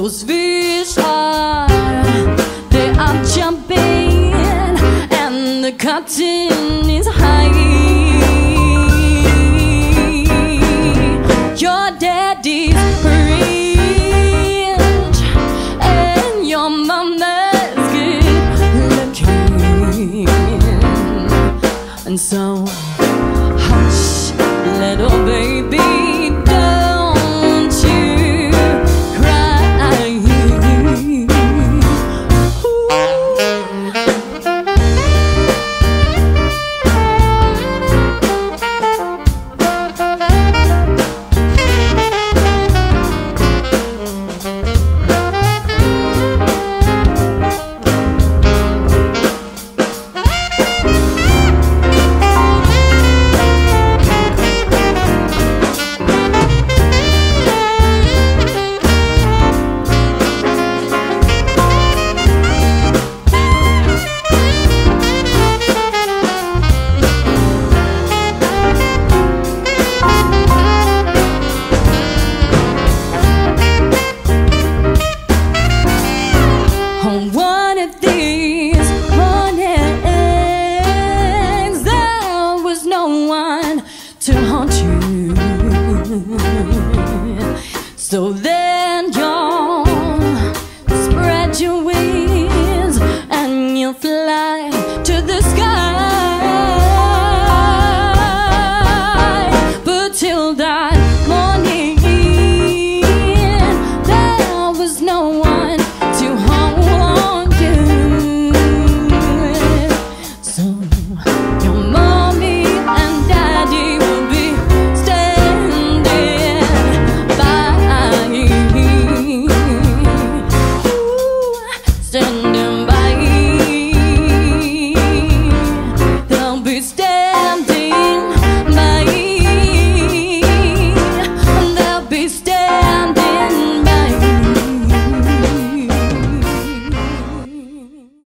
those fish are, they are jumping, and the cotton is high. Your daddy's rich, and your mama's good looking. And so, hush, little baby, don't you cry. One of these mornings, there was no one to haunt you. So then you spread your